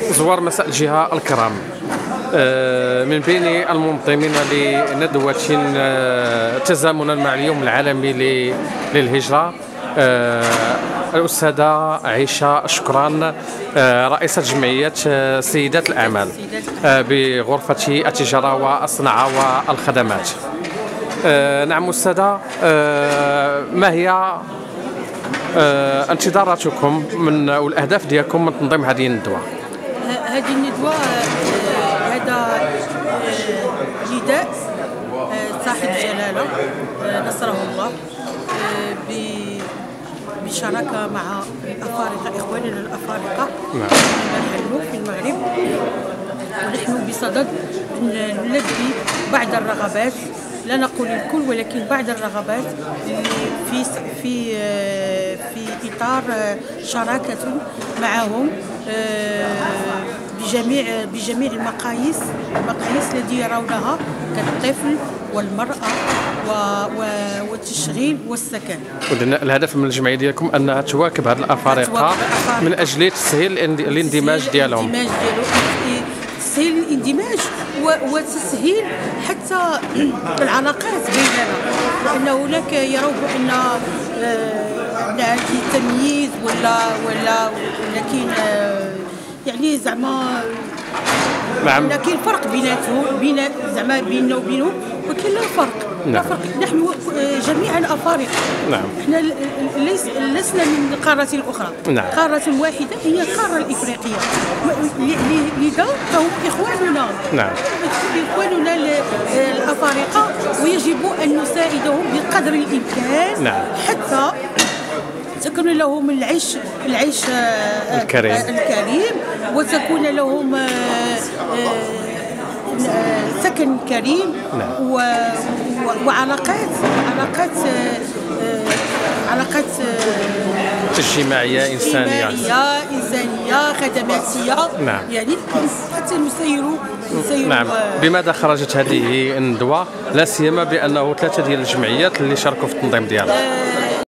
زوار مساء الجهة الكرام، من بين المنظمين لندوة تزامنا مع اليوم العالمي للهجرة الأستاذة عيشة شكران، رئيسة جمعية سيدات الأعمال بغرفة التجارة والصناعة والخدمات. نعم أستاذة، ما هي انتظاراتكم من والأهداف ديالكم من تنظيم هذه الندوة؟ هذه الندوة هذا نداء صاحب جلالة نصره الله بشراكة مع الأفارقة، إخواننا الأفارقة في المغرب، ونحن بصدد نلبي بعض الرغبات، لا نقول الكل ولكن بعض الرغبات في إطار شراكة معهم بجميع المقاييس التي يرونها كالطفل والمرأة والتشغيل والسكن. الهدف من الجمعية ديالكم أنها تواكب هذه الأفارقة من أجل تسهيل الاندماج ديالهم. تسهيل الاندماج وتسهيل حتى العلاقات بيننا، لأن هناك يروا بأن هذه تمييز ولا ولكن يعني زعما نعم، لكن فرق بين زعما بيننا وبينهم، ولكن لا فرق. نعم. نحن جميعا أفارقة. نعم. احنا لسنا من القارة الأخرى. نعم. قارة واحدة هي القارة الإفريقية، لذا فهم إخواننا. نعم. إخواننا الأفارقة، ويجب أن نساعدهم بقدر الإمكان. نعم. حتى تكون لهم العيش الكريم، وتكون لهم سكن كريم. نعم. وعلاقات اجتماعية إنسانية خدماتية. نعم. يعني حتى نسيروا. نعم. بماذا خرجت هذه الندوة، لا سيما بأنه 3 ديال الجمعيات اللي شاركوا في التنظيم ديالها؟